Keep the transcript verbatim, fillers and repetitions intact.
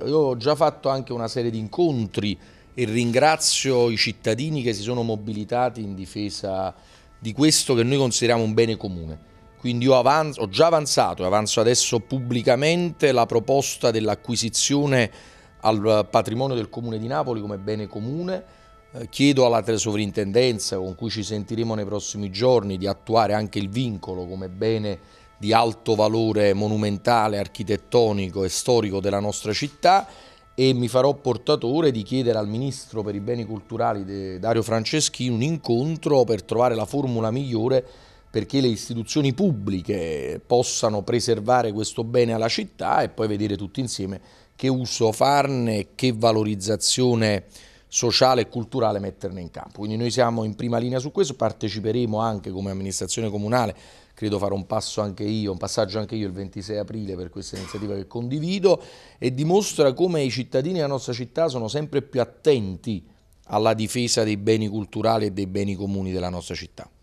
Io ho già fatto anche una serie di incontri e ringrazio i cittadini che si sono mobilitati in difesa di questo che noi consideriamo un bene comune. Quindi io avanzo, ho già avanzato e avanzo adesso pubblicamente la proposta dell'acquisizione al patrimonio del Comune di Napoli come bene comune. Eh, chiedo alla sovrintendenza, con cui ci sentiremo nei prossimi giorni, di attuare anche il vincolo come bene di alto valore monumentale, architettonico e storico della nostra città, e mi farò portatore di chiedere al Ministro per i Beni Culturali Dario Franceschini un incontro per trovare la formula migliore perché le istituzioni pubbliche possano preservare questo bene alla città e poi vedere tutti insieme che uso farne e che valorizzazione sociale e culturale metterne in campo. Quindi noi siamo in prima linea su questo, parteciperemo anche come amministrazione comunale, credo farò un passo anche io, un passaggio anche io il ventisei aprile per questa iniziativa che condivido, e dimostra come i cittadini della nostra città sono sempre più attenti alla difesa dei beni culturali e dei beni comuni della nostra città.